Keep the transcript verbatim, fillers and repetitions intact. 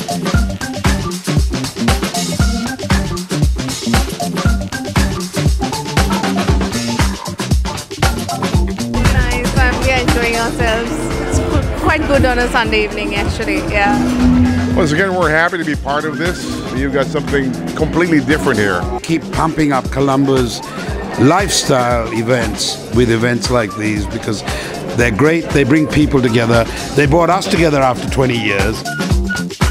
Nice, um, we are enjoying ourselves. It's qu- quite good on a Sunday evening, actually. Yeah. Once again, we're happy to be part of this. You've got something completely different here. Keep pumping up Colombo's lifestyle events with events like these because they're great. They bring people together. They brought us together after twenty years.